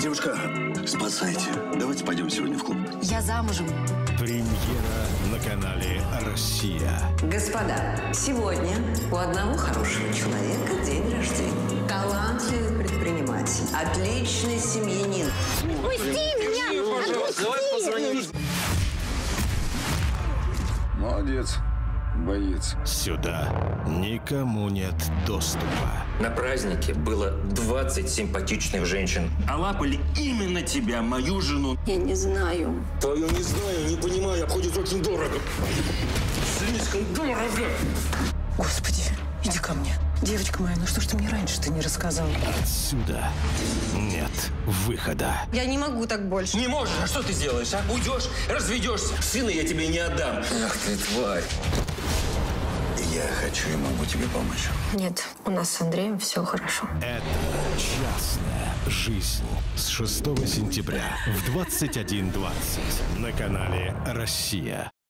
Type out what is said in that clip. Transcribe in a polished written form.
Девушка, спасайте. Давайте пойдем сегодня в клуб. Я замужем. Премьера на канале «Россия». Господа, сегодня у одного хорошего человека день рождения. Талантливый предприниматель, отличный семьянин. Пусти меня! Пожалуйста, давай позвоним. Молодец, боец. Сюда никому нет доступа. На празднике было 20 симпатичных женщин. А лапали именно тебя, мою жену. Я не знаю. Твою не знаю, не понимаю, обходится очень дорого. Слишком дорого. Господи, иди ко мне. Девочка моя, ну что ж ты мне раньше-то не рассказала? Отсюда нет выхода. Я не могу так больше. Не можешь, а что ты сделаешь, а? Уйдешь, разведешься. Сына я тебе не отдам. Ах ты, тварь. Я хочу и могу тебе помочь. Нет, у нас с Андреем все хорошо. Это «Частная жизнь» с 6 сентября в 21:20 на канале «Россия».